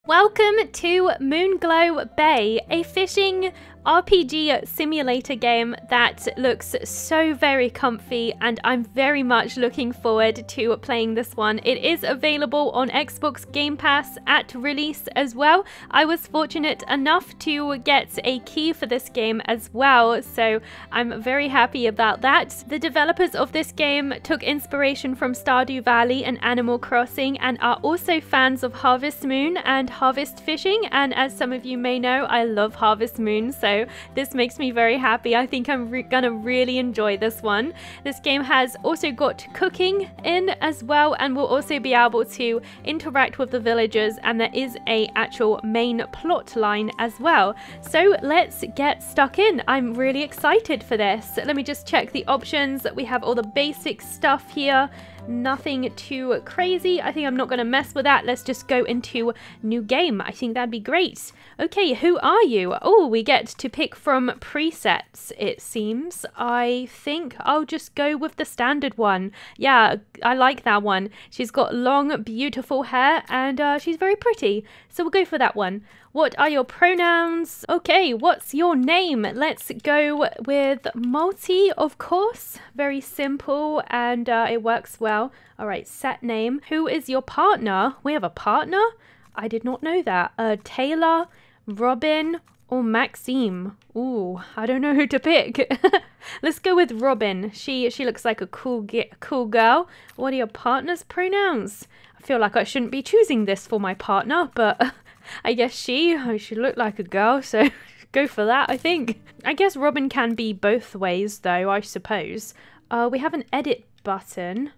Welcome to Moonglow Bay, a fishing RPG simulator game that looks so very comfy, and I'm very much looking forward to playing this one. It is available on Xbox Game Pass at release as well. I was fortunate enough to get a key for this game as well, so I'm very happy about that. The developers of this game took inspiration from Stardew Valley and Animal Crossing and are also fans of Harvest Moon and harvest fishing, and as some of you may know, I love Harvest Moon, so this makes me very happy. I think I'm gonna really enjoy this one. This game has also got cooking in as well, and we'll also be able to interact with the villagers, and there is a actual main plot line as well. So let's get stuck in. I'm really excited for this. Let me just check the options. We have all the basic stuff here. Nothing too crazy. I think I'm not going to mess with that. Let's just go into new game. I think that'd be great. Okay, who are you? Oh, we get to pick from presets, it seems. I think I'll just go with the standard one. Yeah, I like that one. She's got long, beautiful hair, and she's very pretty. So we'll go for that one. What are your pronouns? Okay, what's your name? Let's go with Multi, of course. Very simple, and it works well. All right, set name. Who is your partner? We have a partner? I did not know that. Taylor, Robin, or Maxime? Ooh, I don't know who to pick. Let's go with Robin. She looks like a cool girl. What are your partner's pronouns? I feel like I shouldn't be choosing this for my partner, but I guess she looked like a girl, so go for that, I think. I guess Robin can be both ways, though, I suppose. We have an edit button.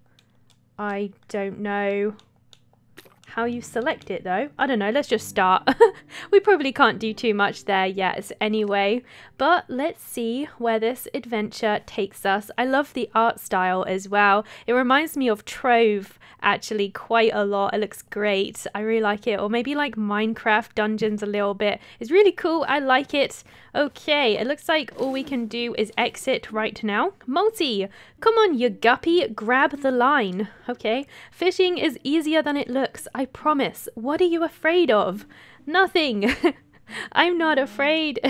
I don't know how you select it, though. I don't know, let's just start. We probably can't do too much there yet anyway, but let's see where this adventure takes us. I love the art style as well. It reminds me of Trove actually quite a lot. It looks great. I really like it. Or maybe like Minecraft Dungeons a little bit. It's really cool. I like it. Okay, it looks like all we can do is exit right now. Multi, come on you guppy, grab the line. Okay, fishing is easier than it looks, I promise. What are you afraid of? Nothing. I'm not afraid.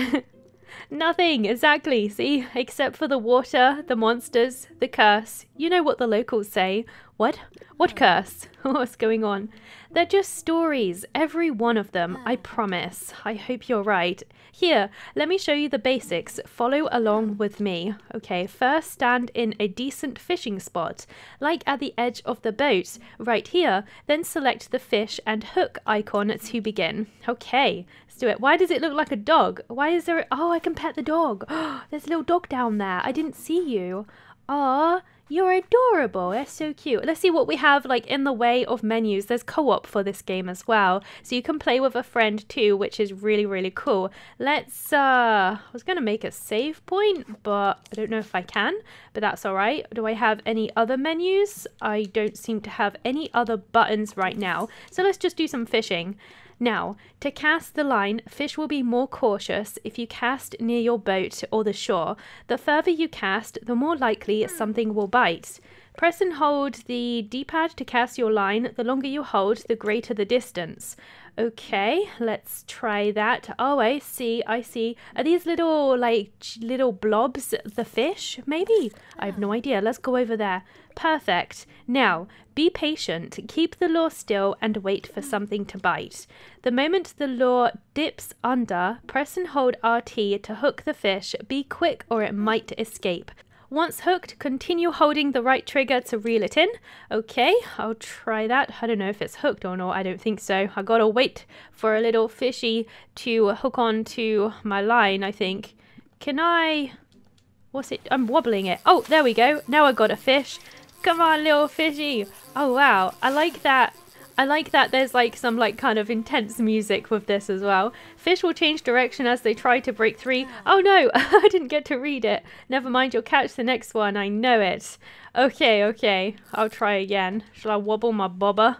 Nothing, exactly, see? Except for the water, the monsters, the curse. You know what the locals say. What? What curse? What's going on? They're just stories, every one of them, I promise. I hope you're right. Here, let me show you the basics. Follow along with me. Okay, first stand in a decent fishing spot, like at the edge of the boat, right here. Then select the fish and hook icon to begin. Okay, let's do it. Why does it look like a dog? Why is there... Oh, I can pet the dog. There's a little dog down there. I didn't see you. Aw, you're adorable. That's so cute. Let's see what we have like in the way of menus. There's co-op for this game as well, so you can play with a friend too, which is really, really cool. Let's I was gonna make a save point, but I don't know if I can, but that's all right. Do I have any other menus? I don't seem to have any other buttons right now, so let's just do some fishing. Now, to cast the line, fish will be more cautious if you cast near your boat or the shore. The further you cast, the more likely something will bite. Press and hold the D-pad to cast your line. The longer you hold, the greater the distance. Okay, let's try that. Oh, I see, I see. Are these little, like, little blobs the fish? Maybe? I have no idea. Let's go over there. Perfect. Now, be patient. Keep the lure still and wait for something to bite. The moment the lure dips under, press and hold RT to hook the fish. Be quick or it might escape. Once hooked, continue holding the right trigger to reel it in. Okay, I'll try that. I don't know if it's hooked or not. I don't think so. I gotta wait for a little fishy to hook onto my line, I think. Can I... What's it? I'm wobbling it. Oh, there we go. Now I got a fish. Come on, little fishy. Oh, wow. I like that. I like that there's like some like kind of intense music with this as well. Fish will change direction as they try to break free. Oh no, I didn't get to read it. Never mind, you'll catch the next one. I know it. Okay, okay. I'll try again. Shall I wobble my bobber?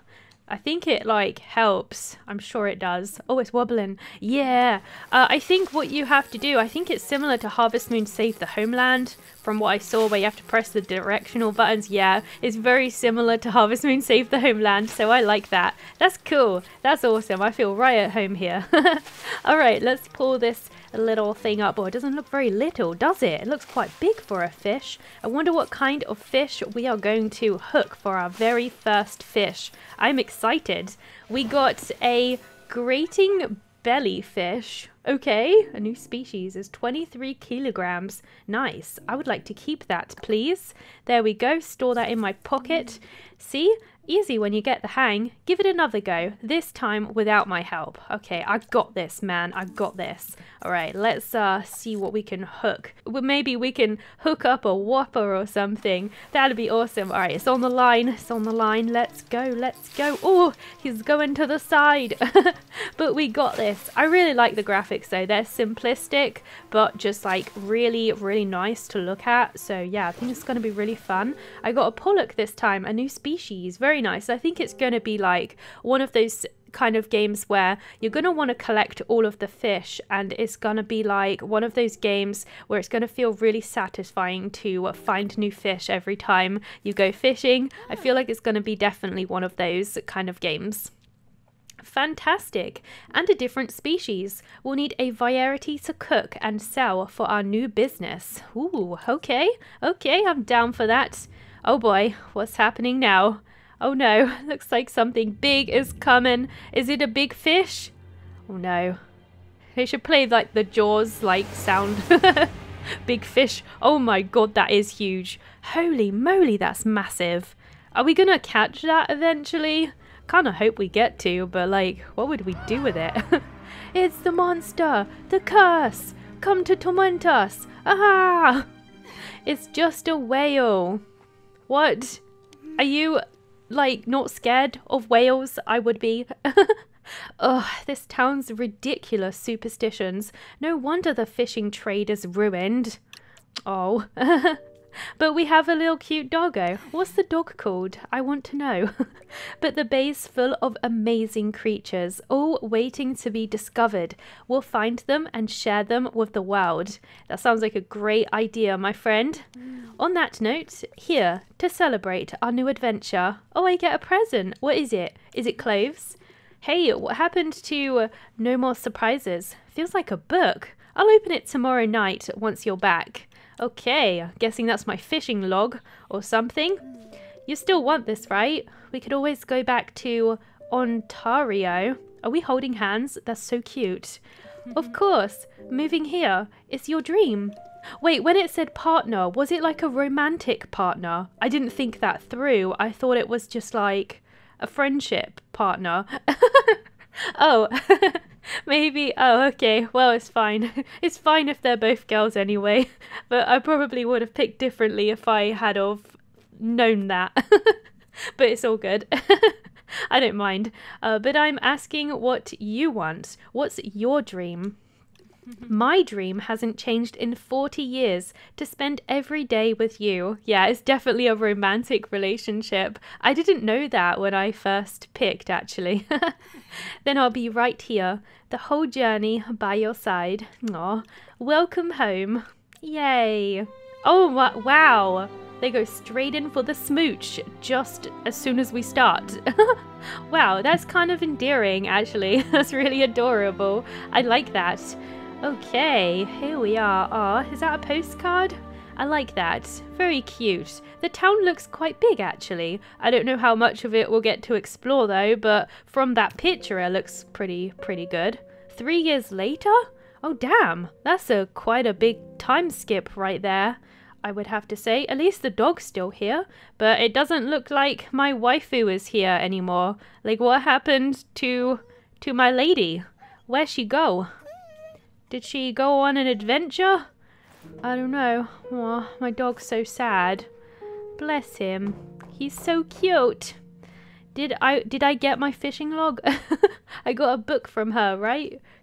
I think it like helps. I'm sure it does. Oh, it's wobbling. Yeah. I think what you have to do, I think it's similar to Harvest Moon Save the Homeland from what I saw, where you have to press the directional buttons. Yeah, it's very similar to Harvest Moon Save the Homeland, so I like that. That's cool. That's awesome. I feel right at home here. All right, let's pull this little thing up. Oh, it doesn't look very little, does it? It looks quite big for a fish. I wonder what kind of fish we are going to hook for our very first fish. I'm excited. We got a grating belly fish. Okay, a new species is 23 kilograms. Nice. I would like to keep that, please. There we go. Store that in my pocket. See? Easy when you get the hang. Give it another go. This time without my help. Okay, I got this, man. I got this. All right, let's see what we can hook. Well, maybe we can hook up a whopper or something. That'd be awesome. All right, it's on the line. It's on the line. Let's go. Let's go. Oh, he's going to the side. But we got this. I really like the graphics though. They're simplistic, but just like really, really nice to look at. So yeah, I think it's going to be really fun. I got a pollock this time, a new species. Very nice. I think it's going to be like one of those kind of games where you're going to want to collect all of the fish, and it's going to be like one of those games where it's going to feel really satisfying to find new fish every time you go fishing. I feel like it's going to be definitely one of those kind of games. Fantastic. And a different species. We'll need a variety to cook and sell for our new business. Ooh, okay. Okay, I'm down for that. Oh boy, what's happening now? Oh no, looks like something big is coming. Is it a big fish? Oh no. They should play like the Jaws like sound. Big fish. Oh my god, that is huge. Holy moly, that's massive. Are we gonna catch that eventually? Kinda hope we get to, but like, what would we do with it? It's the monster! The curse! Come to torment us! Ah! It's just a whale. What? Are you like not scared of whales? I would be. Ugh, this town's ridiculous superstitions. No wonder the fishing trade is ruined. Oh. But we have a little cute doggo. What's the dog called? I want to know. But the bay's full of amazing creatures, all waiting to be discovered. We'll find them and share them with the world. That sounds like a great idea, my friend. On that note, here, to celebrate our new adventure. Oh, I get a present. What is it? Is it clothes? Hey, what happened to No More Surprises? Feels like a book. I'll open it tomorrow night once you're back. Okay, guessing that's my fishing log or something. You still want this, right? We could always go back to Ontario. Are we holding hands? That's so cute. Of course, moving here is your dream. Wait, when it said partner, was it like a romantic partner? I didn't think that through. I thought it was just like a friendship partner. Oh, maybe. Oh, okay. Well, it's fine. It's fine if they're both girls anyway. But I probably would have picked differently if I had of known that. But it's all good. I don't mind. But I'm asking what you want. What's your dream? My dream hasn't changed in 40 years, to spend every day with you. Yeah, it's definitely a romantic relationship. I didn't know that when I first picked, actually. Then I'll be right here, the whole journey by your side. Aw, welcome home. Yay. Oh, wow. They go straight in for the smooch just as soon as we start. Wow, that's kind of endearing, actually. That's really adorable. I like that. Okay, here we are. Aw, is that a postcard? I like that. Very cute. The town looks quite big, actually. I don't know how much of it we'll get to explore, though, but from that picture, it looks pretty good. 3 years later? Oh, damn. That's quite a big time skip right there, I would have to say. At least the dog's still here, but it doesn't look like my waifu is here anymore. Like, what happened to my lady? Where'd she go? Did she go on an adventure? I don't know. Aw, my dog's so sad. Bless him. He's so cute. Did I get my fishing log? I got a book from her, right?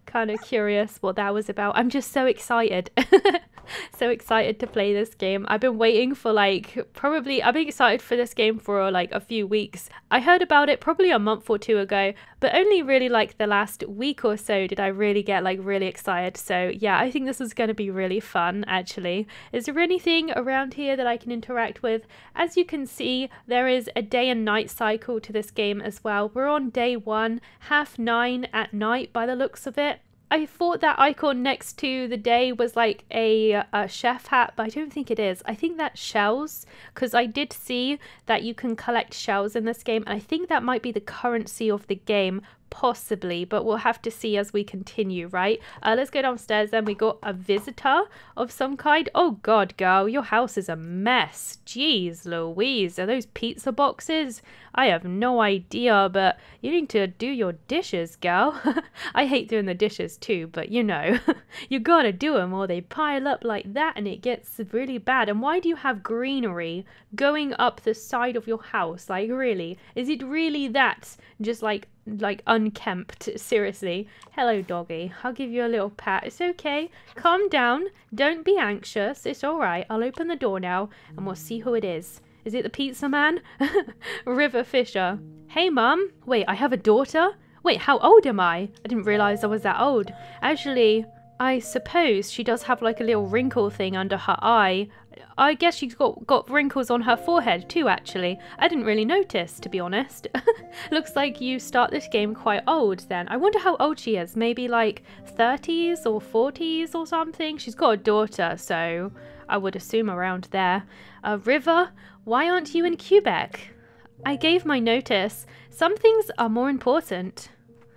Kind of curious what that was about. I'm just so excited. So excited to play this game. I've been waiting for like I've been excited for this game for like a few weeks. I heard about it probably a month or two ago, but only really like the last week or so did I really get like really excited. So yeah, I think this is going to be really fun actually. Is there anything around here that I can interact with? As you can see, there is a day and night cycle to this game as well. We're on day 1, 9:30 at night by the looks of it. I thought that icon next to the day was like a chef hat, but I don't think it is. I think that's shells, because I did see that you can collect shells in this game, and I think that might be the currency of the game, possibly, but we'll have to see as we continue, right? Let's go downstairs then. We got a visitor of some kind. Oh god, girl, your house is a mess. Jeez Louise, are those pizza boxes? I have no idea, but you need to do your dishes, girl. I hate doing the dishes too, but you know, you gotta do them or they pile up like that and it gets really bad. And why do you have greenery going up the side of your house? Like really? Is it really that just like unkempt? Seriously. Hello doggy, I'll give you a little pat. It's okay, calm down, don't be anxious, it's all right. I'll open the door now and we'll see who it is. Is it the pizza man? River Fisher. Hey mum. Wait, I have a daughter? Wait, how old am I? I didn't realize I was that old. Actually, I suppose she does have like a little wrinkle thing under her eye. I guess she's got wrinkles on her forehead too, actually. I didn't really notice, to be honest. Looks like you start this game quite old then. I wonder how old she is. Maybe like 30s or 40s or something. She's got a daughter, so I would assume around there. River, why aren't you in Quebec? I gave my notice. Some things are more important.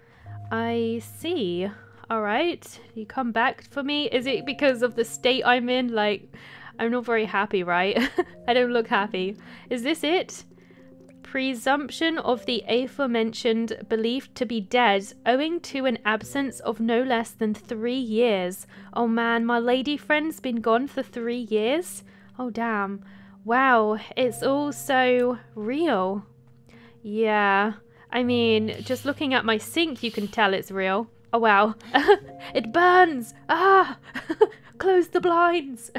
I see. All right. You come back for me? Is it because of the state I'm in? Like, I'm not very happy, right? I don't look happy. Is this it? Presumption of the aforementioned believed to be dead owing to an absence of no less than 3 years. Oh man, my lady friend's been gone for 3 years? Oh damn. Wow, it's all so real. Yeah, I mean, just looking at my sink you can tell it's real. Oh wow. It burns! Ah! Close the blinds!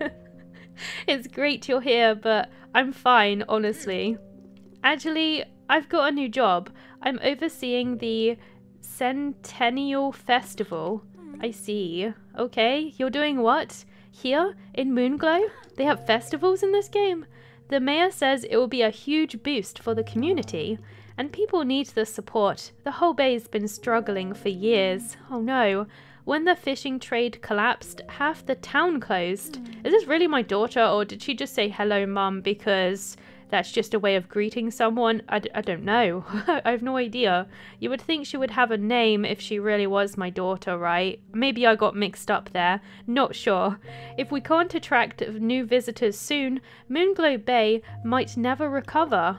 It's great you're here, but I'm fine, honestly. Actually, I've got a new job. I'm overseeing the Centennial Festival. I see. Okay, you're doing what? Here, in Moonglow? They have festivals in this game? The mayor says it will be a huge boost for the community. And people need the support. The whole bay's been struggling for years. Oh no. When the fishing trade collapsed, half the town closed. Is this really my daughter, or did she just say hello mum because that's just a way of greeting someone? I don't know. I have no idea. You would think she would have a name if she really was my daughter, right? Maybe I got mixed up there. Not sure. If we can't attract new visitors soon, Moonglow Bay might never recover.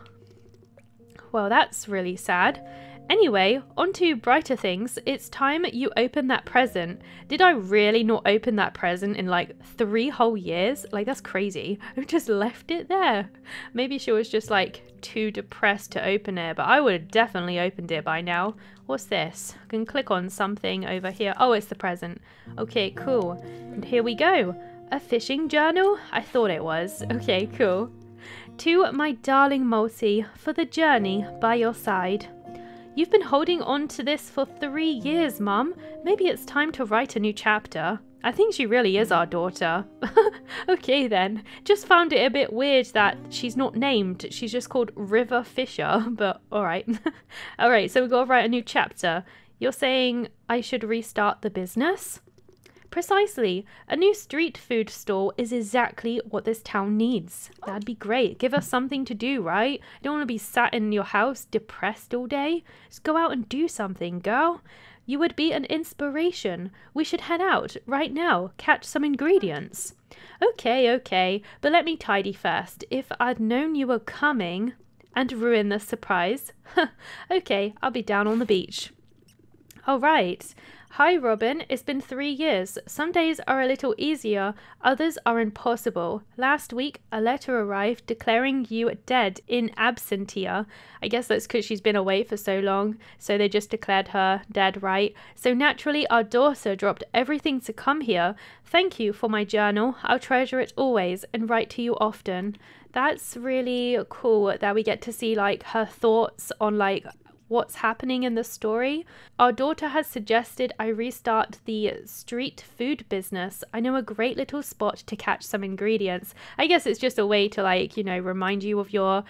Well, that's really sad. Anyway, on to brighter things. It's time you open that present. Did I really not open that present in like 3 whole years? Like, that's crazy. I've just left it there. Maybe she was just like too depressed to open it, but I would have definitely opened it by now. What's this? I can click on something over here. Oh, it's the present. Okay, cool. And here we go. A fishing journal? I thought it was. Okay, cool. To my darling Multi, for the journey by your side. You've been holding on to this for 3 years, Mum. Maybe it's time to write a new chapter. I think she really is our daughter. Okay then. Just found it a bit weird that she's not named. She's just called River Fisher, but alright. Alright, so we've got to write a new chapter. You're saying I should restart the business? Precisely. A new street food stall is exactly what this town needs. That'd be great. Give us something to do, right? You don't want to be sat in your house depressed all day. Just go out and do something, girl. You would be an inspiration. We should head out right now, catch some ingredients. Okay, but let me tidy first. If I'd known you were coming and ruin the surprise. Okay, I'll be down on the beach. All right. Hi, Robin. It's been 3 years. Some days are a little easier, others are impossible. Last week, a letter arrived declaring you dead in absentia. I guess that's because she's been away for so long, so they just declared her dead, right? So naturally, our daughter dropped everything to come here. Thank you for my journal. I'll treasure it always and write to you often. That's really cool that we get to see like her thoughts on like what's happening in the story. Our daughter has suggested I restart the street food business. I know a great little spot to catch some ingredients. I guess it's just a way to like, you know, remind you of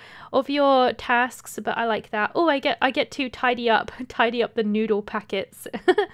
your tasks, but I like that. Oh, I get to tidy up the noodle packets.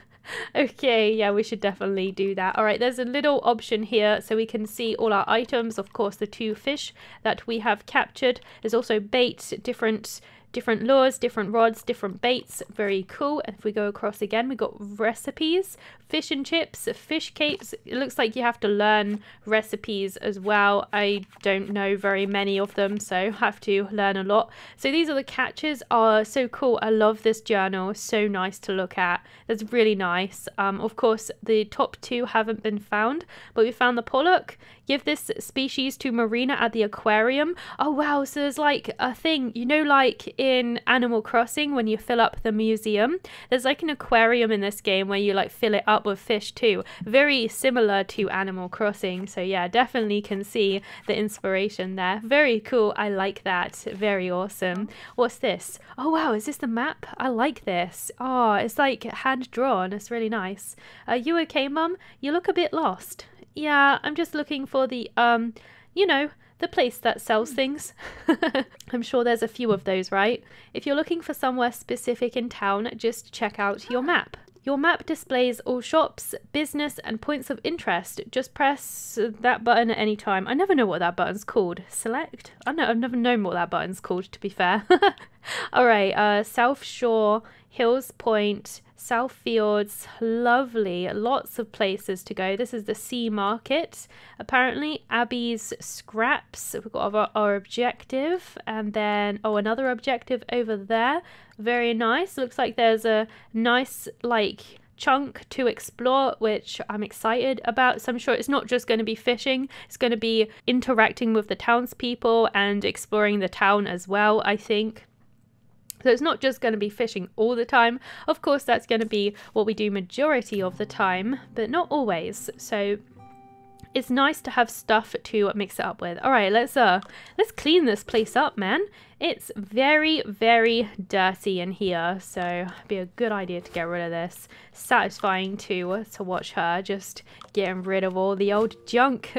Okay, yeah, we should definitely do that. All right, there's a little option here so we can see all our items. Of course, the 2 fish that we have captured. There's also bait, different lures, different rods, different baits. Very cool. And if we go across again, we got recipes, fish and chips, fish cakes. It looks like you have to learn recipes as well. I don't know very many of them, so have to learn a lot. So these are the catches. Are so cool. I love this journal. So nice to look at. That's really nice. Of course, the top 2 haven't been found, but we found the pollock. Give this species to Marina at the aquarium. Oh wow, so there's like a thing, you know, like in Animal Crossing when you fill up the museum, there's like an aquarium in this game where you like fill it up with fish too. Very similar to Animal Crossing. So yeah, definitely can see the inspiration there. Very cool. I like that. Very awesome. What's this? Oh wow, is this the map? I like this. Oh, it's like hand drawn. It's really nice. Are you okay, Mum? You look a bit lost. Yeah, I'm just looking for the, you know, the place that sells things. I'm sure there's a few of those, right? If you're looking for somewhere specific in town, just check out your map. Your map displays all shops, business, and points of interest. Just press that button at any time. I never know what that button's called. Select? I know, I've never known what that button's called, to be fair. All right, South Shore, Hills Point, South Fields, lovely, lots of places to go. This is the sea market. Apparently, Abby's scraps. We've got our objective, and then, oh, another objective over there. Very nice. Looks like there's a nice, like, chunk to explore, which I'm excited about. So I'm sure it's not just going to be fishing. It's going to be interacting with the townspeople and exploring the town as well, I think. So it's not just going to be fishing all the time. Of course, that's going to be what we do majority of the time, but not always. So it's nice to have stuff to mix it up with. All right, let's clean this place up, man. It's very, very dirty in here, so it'd be a good idea to get rid of this. Satisfying to watch her just getting rid of all the old junk.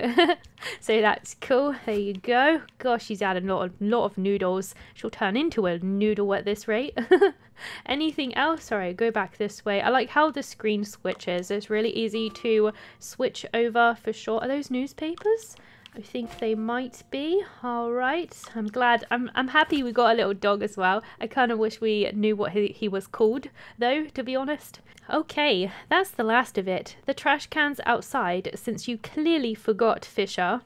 So that's cool. There you go. Gosh, she's added a lot of noodles. She'll turn into a noodle at this rate. Anything else? Sorry, go back this way. I like how the screen switches. It's really easy to switch over for sure. Are those newspapers? I think they might be. All right. I'm glad. I'm happy we got a little dog as well. I kind of wish we knew what he was called, though, to be honest. Okay, that's the last of it. The trash can's outside, since you clearly forgot, Fisher.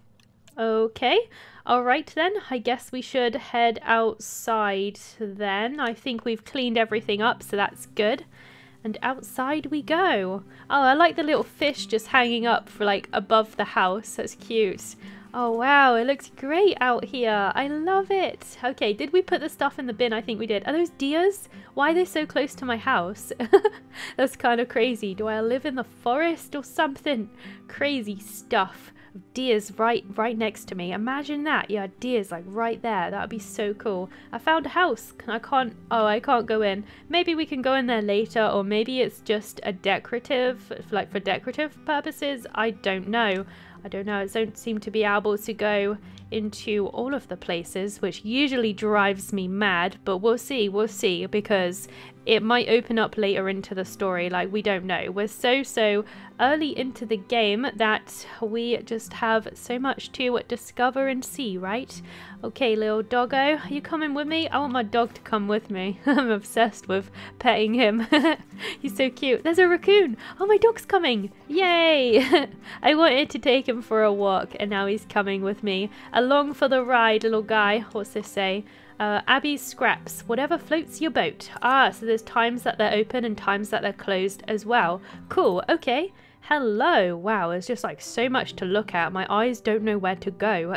Okay. All right, then. I guess we should head outside then. I think we've cleaned everything up, so that's good. And outside we go. Oh, I like the little fish just hanging up for like above the house. That's cute. Oh wow, it looks great out here. I love it. Okay, did we put the stuff in the bin? I think we did. Are those deers? Why are they so close to my house? That's kind of crazy. Do I live in the forest or something? Crazy stuff. Deers right next to me. Imagine that. Yeah, deers like right there. That would be so cool. I found a house. I can't go in. Maybe we can go in there later, or maybe it's just a decorative, like for decorative purposes. I don't know. I don't seem to be able to go into all of the places, which usually drives me mad, but we'll see, because it might open up later into the story. Like, we don't know. We're so early into the game that we just have so much to discover and see, right? Okay, little doggo, are you coming with me? I want my dog to come with me. I'm obsessed with petting him. He's so cute. There's a raccoon. Oh, my dog's coming. Yay! I wanted to take him for a walk, and now he's coming with me. Along for the ride, little guy. What's this say? Abby's scraps, whatever floats your boat. Ah, so there's times that they're open and times that they're closed as well. Cool, okay. Hello. Wow, there's just like so much to look at. My eyes don't know where to go.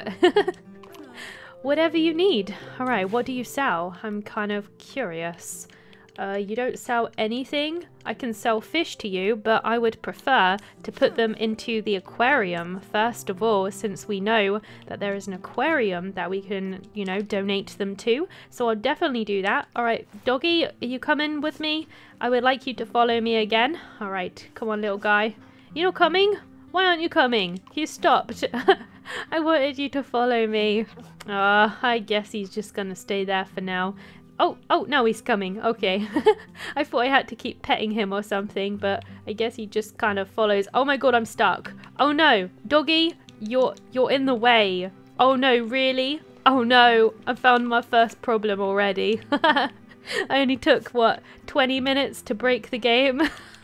Whatever you need. Alright, what do you sell? I'm kind of curious. You don't sell anything? I can sell fish to you, but I would prefer to put them into the aquarium first of all, since we know that there is an aquarium that we can, you know, donate them to. So I'll definitely do that. Alright, doggy, are you coming with me? I would like you to follow me again. Alright, come on, little guy. You're not coming? Why aren't you coming? You stopped. I wanted you to follow me. I guess he's just gonna stay there for now. Oh, now he's coming. Okay. I thought I had to keep petting him or something, but I guess he just kind of follows. Oh my god, I'm stuck. Oh no, doggy, you're in the way. Oh no, really? Oh no, I found my first problem already. I only took, what, 20 minutes to break the game?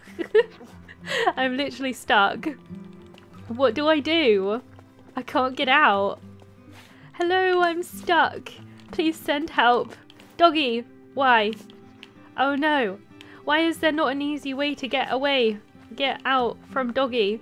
I'm literally stuck. What do I do? I can't get out. Hello, I'm stuck. Please send help. Doggy, why? Oh no. Why is there not an easy way to get away? Get out from doggy.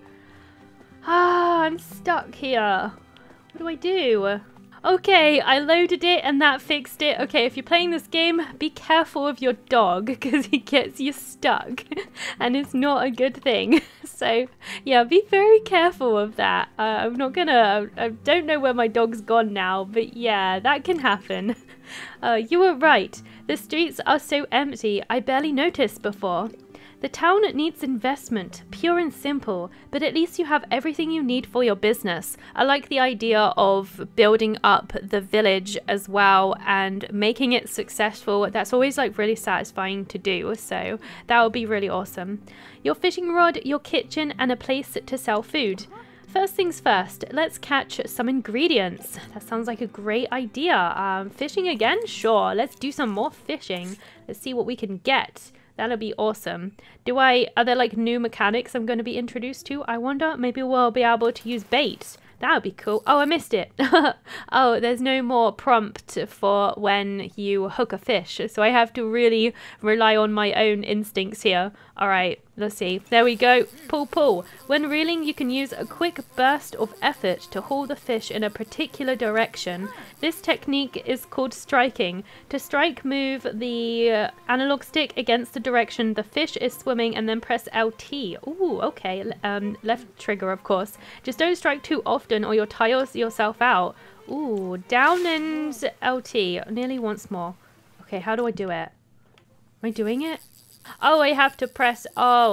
I'm stuck here. What do I do? Okay, I loaded it and that fixed it. Okay, if you're playing this game, be careful of your dog because he gets you stuck and it's not a good thing. So yeah, be very careful of that. I don't know where my dog's gone now, but yeah, that can happen. You were right. The streets are so empty, I barely noticed before. The town needs investment, pure and simple, but at least you have everything you need for your business. I like the idea of building up the village as well and making it successful. That's always like really satisfying to do, so that would be really awesome. Your fishing rod, your kitchen, and a place to sell food. First things first, let's catch some ingredients. That sounds like a great idea. Fishing again? Sure, let's do some more fishing. Let's see what we can get. That'll be awesome. Are there like new mechanics I'm going to be introduced to? I wonder, maybe we'll be able to use bait. That would be cool. Oh, I missed it. Oh, there's no more prompt for when you hook a fish. So I have to really rely on my own instincts here. All right, let's see. There we go. Pull, pull. When reeling, you can use a quick burst of effort to haul the fish in a particular direction. This technique is called striking. To strike, move the analog stick against the direction the fish is swimming and then press LT. Ooh, okay. Left trigger, of course. Just don't strike too often or you'll tire yourself out. Ooh, down and LT. Nearly once more. Okay, how do I do it? Am I doing it? Oh, I have to press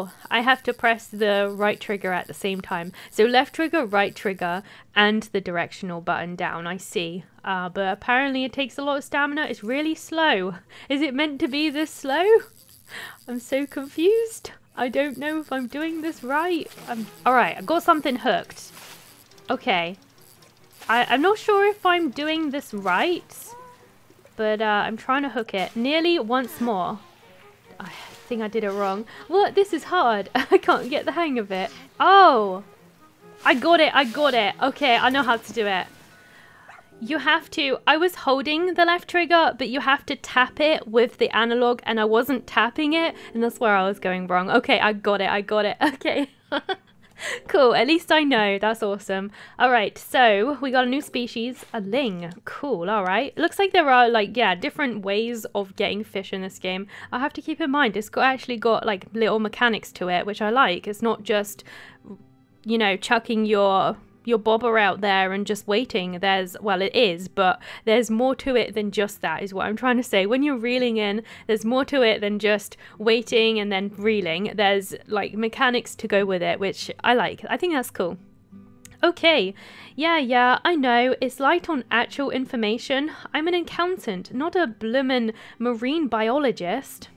the right trigger at the same time. So left trigger, right trigger, and the directional button down, I see. But apparently it takes a lot of stamina. It's really slow. Is it meant to be this slow? I'm so confused. I don't know if I'm doing this right. Alright, I got something hooked. Okay. I'm not sure if I'm doing this right, but I'm trying to hook it. Nearly once more. I think I did it wrong. What? This is hard. I can't get the hang of it. Oh! I got it. Okay, I know how to do it. You have to... I was holding the left trigger, but you have to tap it with the analog, and I wasn't tapping it, and that's where I was going wrong. Okay, I got it. Okay. Cool, at least I know. That's awesome. Alright, so we got a new species, a ling. Cool, alright. Looks like there are, like, yeah, different ways of getting fish in this game. I have to keep in mind, it's actually got, like, little mechanics to it, which I like. It's not just, you know, chucking your bobber out there and just waiting. Well, it is, but there's more to it than just that, is what I'm trying to say. When you're reeling in, there's more to it than just waiting and then reeling. There's like mechanics to go with it, which I like. I think that's cool. Okay, yeah, I know, it's light on actual information. I'm an accountant, not a bloomin' marine biologist.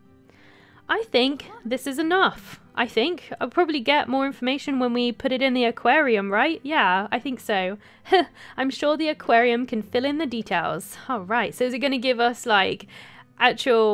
I think this is enough. I think I'll probably get more information when we put it in the aquarium, right? Yeah, I think so. I'm sure the aquarium can fill in the details. All right, so is it going to give us like actual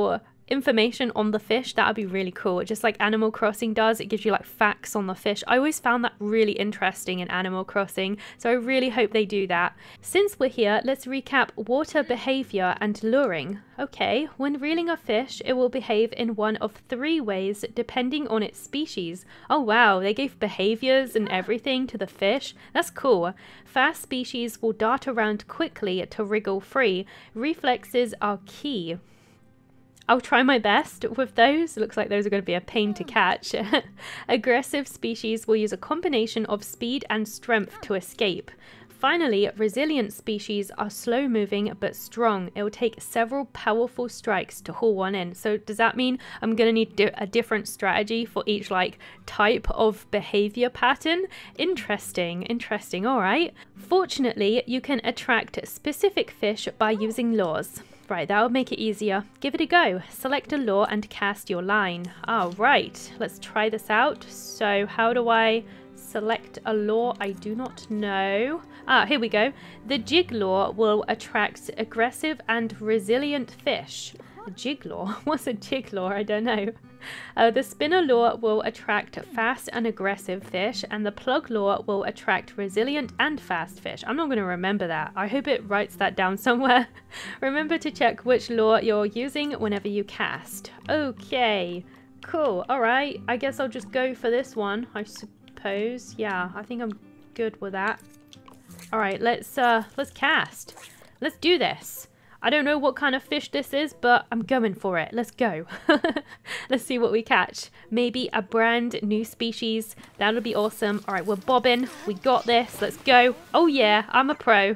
information on the fish, that would be really cool. Just like Animal Crossing does, it gives you like facts on the fish. I always found that really interesting in Animal Crossing, so I really hope they do that. Since we're here, let's recap water behavior and luring. Okay, when reeling a fish, it will behave in one of 3 ways depending on its species. Oh wow, they gave behaviors and everything to the fish. That's cool. Fast species will dart around quickly to wriggle free. Reflexes are key. I'll try my best with those. Looks like those are going to be a pain to catch. Aggressive species will use a combination of speed and strength to escape. Finally, resilient species are slow moving but strong. It will take several powerful strikes to haul one in. So does that mean I'm going to need a different strategy for each like type of behavior pattern? Interesting, interesting. All right. Fortunately, you can attract specific fish by using lures. Right, that will make it easier. Give it a go. Select a lure and cast your line. All right, let's try this out. So how do I select a lure? I do not know. Ah, here we go. The jig lure will attract aggressive and resilient fish. A jig lure? What's a jig lure? I don't know. The spinner lure will attract fast and aggressive fish, and the plug lure will attract resilient and fast fish. I'm not going to remember that. I hope it writes that down somewhere. Remember to check which lure you're using whenever you cast. Okay, cool. All right, I guess I'll just go for this one, I suppose. Yeah, I think I'm good with that. All right, let's cast. Let's do this. I don't know what kind of fish this is, but I'm going for it. Let's go. Let's see what we catch. Maybe a brand new species. That'll be awesome. All right, we're bobbing. We got this. Let's go. Oh yeah, I'm a pro.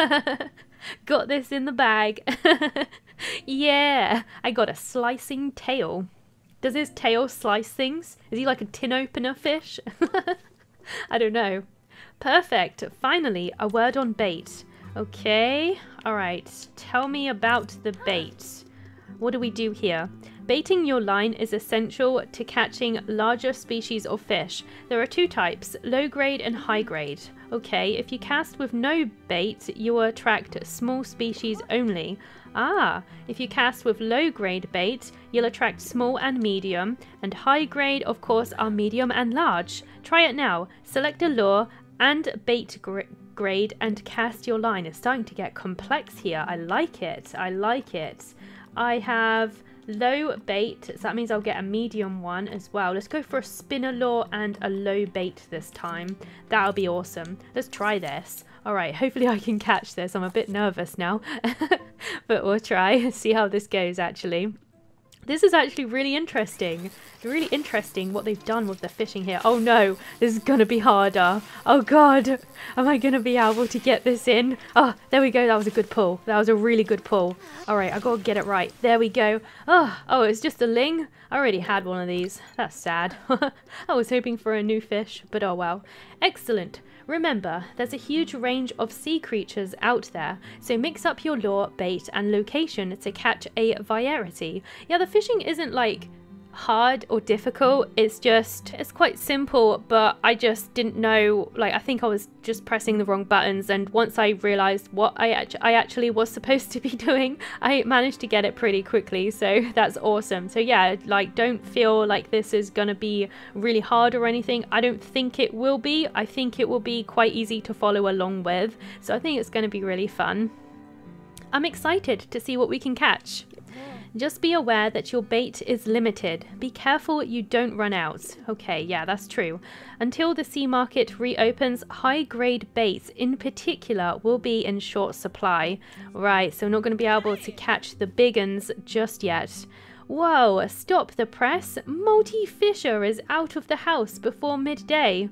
Got this in the bag. Yeah, I got a slicing tail. Does his tail slice things? Is he like a tin opener fish? I don't know. Perfect. Finally, a word on bait. Okay, all right, tell me about the bait. What do we do here? Baiting your line is essential to catching larger species of fish. There are 2 types, low grade and high grade. Okay, if you cast with no bait, you will attract small species only. Ah, if you cast with low grade bait, you'll attract small and medium, and high grade, of course, are medium and large. Try it now. Select a lure and bait grade and cast your line. It's starting to get complex here. I like it. I like it. I have low bait, so that means I'll get a medium one as well. Let's go for a spinner lure and a low bait this time. That'll be awesome. Let's try this. All right, hopefully I can catch this. I'm a bit nervous now, but we'll try. See how this goes actually. This is actually really interesting. Really interesting what they've done with the fishing here. Oh no, this is gonna be harder. Oh god, am I gonna be able to get this in? Oh, there we go. That was a good pull. That was a really good pull. All right, I gotta get it right. There we go. Oh, it's just a ling. I already had one of these. That's sad. I was hoping for a new fish, but oh well. Excellent. Remember, there's a huge range of sea creatures out there, so mix up your lure, bait, and location to catch a variety. Yeah, the fishing isn't like hard or difficult, it's quite simple, but I just didn't know, like I think I was just pressing the wrong buttons, and once I realized what I actually was supposed to be doing, I managed to get it pretty quickly, so that's awesome. So yeah, like don't feel like this is gonna be really hard or anything. I don't think it will be. I think it will be quite easy to follow along with, so I think it's gonna be really fun. I'm excited to see what we can catch. Just be aware that your bait is limited. Be careful you don't run out. Okay, yeah, that's true. Until the sea market reopens, high-grade baits in particular will be in short supply. Right, so we're not going to be able to catch the big uns just yet. Whoa, stop the press. Multi Fisher is out of the house before midday.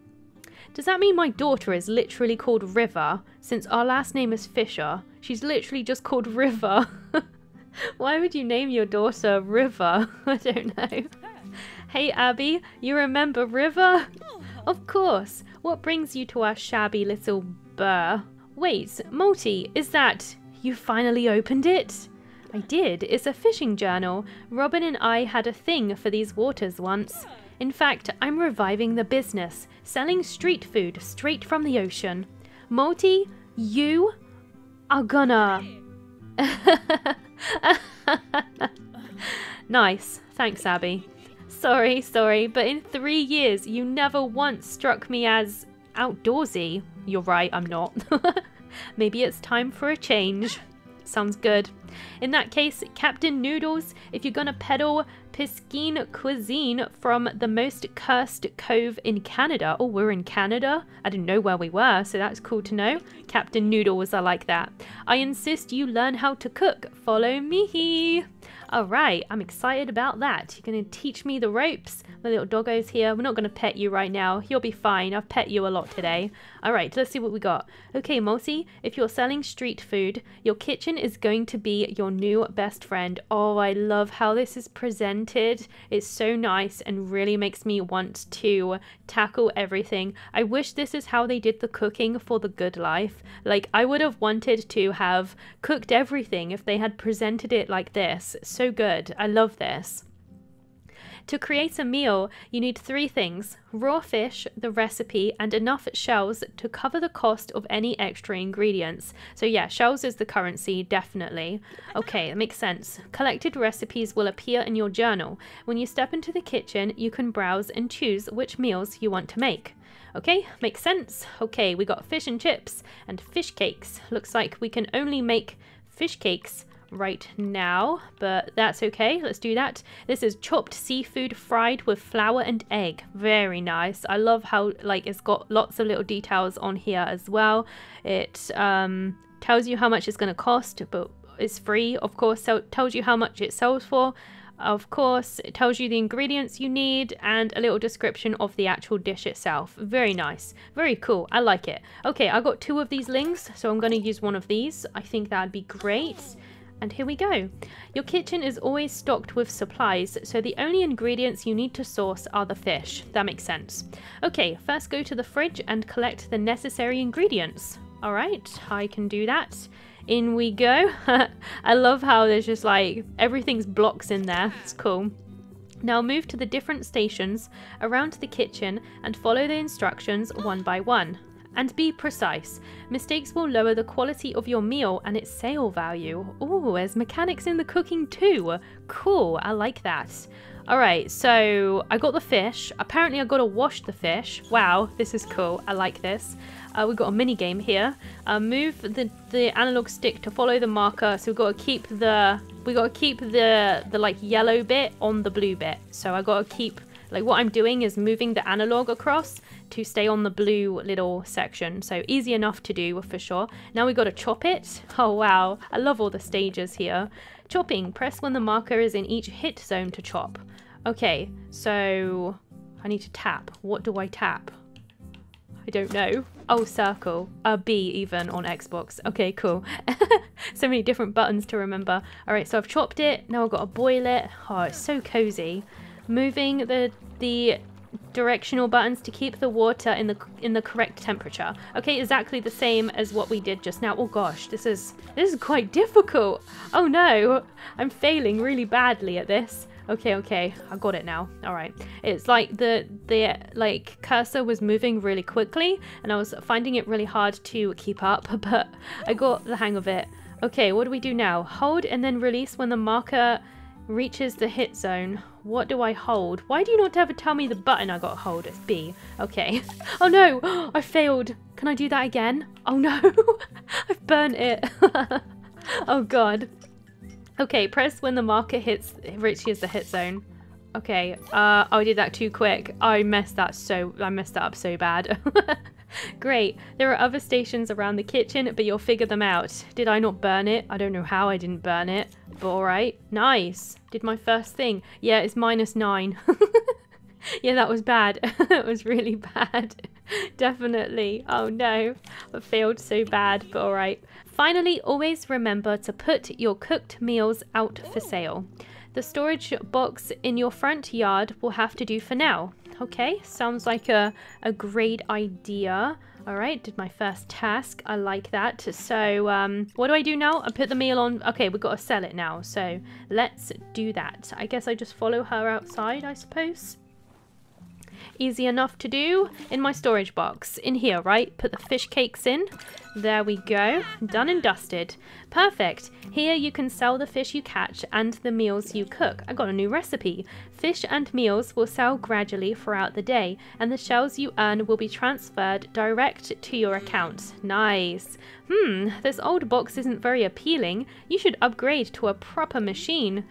Does that mean my daughter is literally called River? Since our last name is Fisher, she's literally just called River. Why would you name your daughter River? I don't know. Hey Abby, you remember River? Of course. What brings you to our shabby little burr? Wait, Multi, is that... you finally opened it? I did. It's a fishing journal. Robin and I had a thing for these waters once. In fact, I'm reviving the business, selling street food straight from the ocean. Multi, you are gonna... Nice. Thanks, Abby. Sorry, but in 3 years, you never once struck me as outdoorsy. You're right, I'm not. Maybe it's time for a change. Sounds good. In that case, Captain Noodles, if you're gonna peddle Piscine cuisine from the most cursed cove in Canada. Oh, we're in Canada? I didn't know where we were, so that's cool to know. Captain Noodles, I like that. I insist you learn how to cook. Follow me. Alright, I'm excited about that. You're going to teach me the ropes. My little doggo's here. We're not going to pet you right now. You'll be fine. I've pet you a lot today. Alright, let's see what we got. Okay, Mossy, if you're selling street food, your kitchen is going to be your new best friend. Oh, I love how this is presented. It's so nice and really makes me want to tackle everything. I wish this is how they did the cooking for The Good Life. Like, I would have wanted to have cooked everything if they had presented it like this. So good. I love this. To create a meal, you need 3 things: raw fish, the recipe, and enough shells to cover the cost of any extra ingredients. So yeah, shells is the currency, definitely. Okay, that makes sense. Collected recipes will appear in your journal. When you step into the kitchen, you can browse and choose which meals you want to make. Okay, makes sense. Okay, we got fish and chips and fish cakes. Looks like we can only make fish cakes right now, but that's okay. Let's do that. This is chopped seafood fried with flour and egg. Very nice. I love how like it's got lots of little details on here as well. It tells you how much it's going to cost, but it's free, of course. So it tells you how much it sells for. Of course, it tells you the ingredients you need and a little description of the actual dish itself. Very nice. Very cool. I like it. Okay, I got 2 of these links, so I'm going to use one of these. I think that'd be great. And here we go. Your kitchen is always stocked with supplies, so the only ingredients you need to source are the fish. That makes sense. Okay, first go to the fridge and collect the necessary ingredients. All right, I can do that. In we go. I love how there's just like everything's blocks in there. It's cool. Now move to the different stations around the kitchen and follow the instructions one by one. And be precise. Mistakes will lower the quality of your meal and its sale value. Oh, there's mechanics in the cooking too. Cool, I like that. Alright, so I got the fish. Apparently I got to wash the fish. Wow, this is cool. I like this. We've got a mini game here. Move the analog stick to follow the marker. So we've got to keep the like yellow bit on the blue bit. So I got to keep, like, what I'm doing is moving the analog across to stay on the blue little section. So easy enough to do for sure. Now we got to chop it. Oh wow, I love all the stages here. Chopping, press when the marker is in each hit zone to chop. Okay, so I need to tap. What do I tap? I don't know. Oh, circle. B even on Xbox. Okay, cool. So many different buttons to remember. All right, so I've chopped it. Now I've got to boil it. Oh, it's so cozy. Moving the directional buttons to keep the water in the correct temperature. Okay, exactly the same as what we did just now. Oh gosh, this is quite difficult. Oh no, I'm failing really badly at this. Okay, I got it now. All right, it's like the like cursor was moving really quickly and I was finding it really hard to keep up, but I got the hang of it. Okay, what do we do now? Hold and then release when the marker reaches the hit zone. What do I hold? Why do you not ever tell me the button I got to hold? It's B. Okay. Oh no, I failed. Can I do that again? Oh no, I've burnt it. Oh god. Okay, press when the marker reaches the hit zone. Okay, I did that too quick. I messed that up so bad. Great. There are other stations around the kitchen, but you'll figure them out. Did I not burn it? I don't know how I didn't burn it, but alright. Nice. Did my first thing. Yeah, it's -9. Yeah, that was bad. It was really bad. Definitely. Oh no. I failed so bad, but alright. Finally, always remember to put your cooked meals out for sale. The storage box in your front yard will have to do for now. Okay, sounds like a great idea. All right, did my first task. I like that. So what do I do now? I put the meal on. Okay, we've got to sell it now. So let's do that. I guess I just follow her outside, I suppose. Easy enough to do. In my storage box. In here, right? Put the fish cakes in. There we go. Done and dusted. Perfect. Here you can sell the fish you catch and the meals you cook. I got a new recipe. Fish and meals will sell gradually throughout the day, and the shells you earn will be transferred direct to your account. Nice. This old box isn't very appealing. You should upgrade to a proper machine.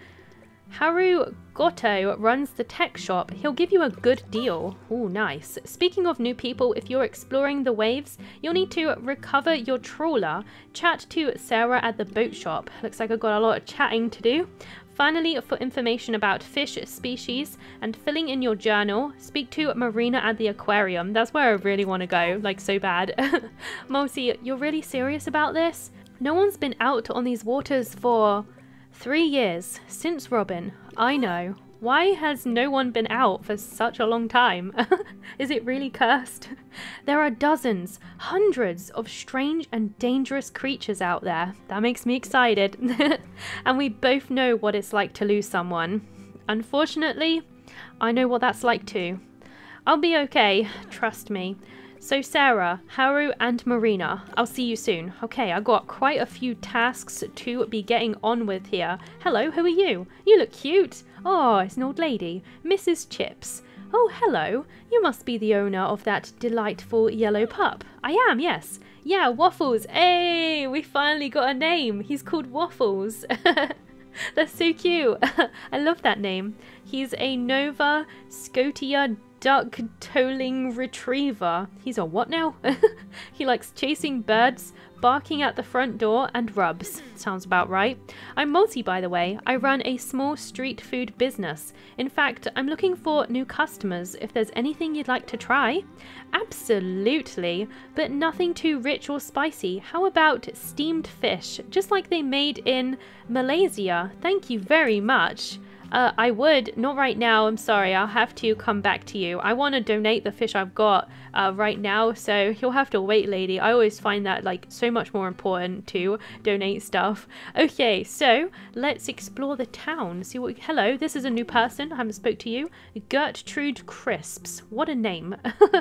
Haru Goto runs the tech shop. He'll give you a good deal. Oh, nice. Speaking of new people, if you're exploring the waves, you'll need to recover your trawler. Chat to Sarah at the boat shop. Looks like I've got a lot of chatting to do. Finally, for information about fish species and filling in your journal, speak to Marina at the aquarium. That's where I really want to go, like so bad. Mosi, you're really serious about this? No one's been out on these waters for 3 years, since Robin. I know. Why has no one been out for such a long time? Is it really cursed? There are dozens, hundreds of strange and dangerous creatures out there. That makes me excited. And we both know what it's like to lose someone. Unfortunately, I know what that's like too. I'll be okay, trust me. So Sarah, Haru and Marina, I'll see you soon. Okay, I got quite a few tasks to be getting on with here. Hello, who are you? You look cute. Oh, it's an old lady. Mrs. Chips. Oh, hello. You must be the owner of that delightful yellow pup. I am, yes. Yeah, Waffles. Hey, we finally got a name. He's called Waffles. That's so cute. I love that name. He's a Nova Scotia duck tolling retriever. He's a what now? He likes chasing birds, barking at the front door, and rubs. Sounds about right. I'm Multi, by the way. I run a small street food business. In fact, I'm looking for new customers if there's anything you'd like to try. Absolutely, but nothing too rich or spicy. How about steamed fish, just like they made in Malaysia? Thank you very much. I would, not right now, I'm sorry, I'll have to come back to you. I want to donate the fish I've got right now, so you'll have to wait, lady. I always find that like so much more important to donate stuff. Okay, so let's explore the town. See what, hello, this is a new person, I haven't spoke to you. Gertrude Crisps, what a name.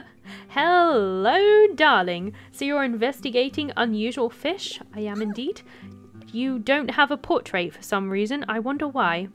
Hello, darling. So you're investigating unusual fish? I am indeed. You don't have a portrait for some reason, I wonder why.